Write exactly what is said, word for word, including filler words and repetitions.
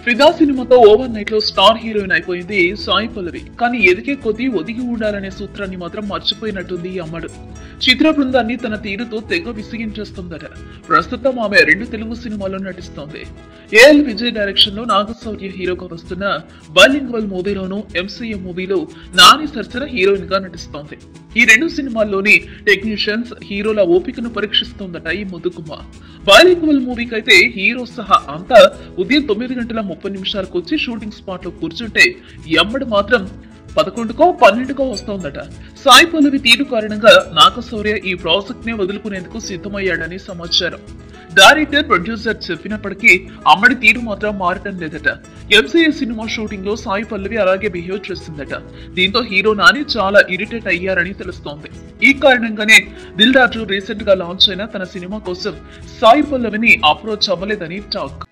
ఫిదా సినిమాతో overnight లో స్టార్ హీరోయిన్ అయిపోయింది సాయి పల్లవి. కానీ ఎదిగే కొద్దీ ఒదిగి ఉండాలనే సూత్రాన్ని మాత్రం మర్చిపోయినట్టుంది ఈ అమ్మడు. చిత్ర బృందాన్ని తన తీరుతో తెగ విసిగించేస్తుందట. ప్రస్తుతం ఆమె రెండు తెలుగు సినిమాల్లో నటిస్తోంది. ఏఎల్ విజయ్ డైరెక్షన్ లో నాగశౌర్య హీరోగా వస్తున్న బైలింగ్వల్ మూవీలోను, ఎంసీఏ మూవీలో నాని సరసన హీరోయిన్ గా నటిస్తోంది. ఈ రెండు సినిమాల్లోని టెక్నీషియన్స్ హీరోల ఓపికను పరీక్షిస్తోందట ఈ ముదుగుమ్మ. బైలింగ్వల్ మూవీకి అయితే హీరో సహా అంతా ఉదయం తొమ్మిది గంటల ముప్పై నిమిషాలకు వచ్చి షూటింగ్ స్పాట్ లో కూర్చుంటే ఎమ్మడి మాత్రం పదకొండుకో పన్నెండుకో వస్తోందట. సాయి పల్లవి తీరు కారణంగా నాగశౌర్య ఈ ప్రాజెక్ట్ నే వదులుకునేందుకు సిద్ధమయ్యాడని సమాచారం. డైరెక్టర్, ప్రొడ్యూసర్ చెప్పినప్పటికీ అమ్మడి తీరు మాత్రం మారటం లేదట. ఎంసీఏ సినిమా షూటింగ్ లో సాయి పల్లవి అలాగే బిహేవ్ చేసిందట. దీంతో హీరో నాని చాలా ఇరిటేట్ అయ్యారని తెలుస్తోంది. ఈ కారణంగానే దిల్ రాజు రీసెంట్ గా లాంచ్ అయిన తన సినిమా కోసం సాయి పల్లవిని అప్రోచ్ అవ్వలేదని టాక్.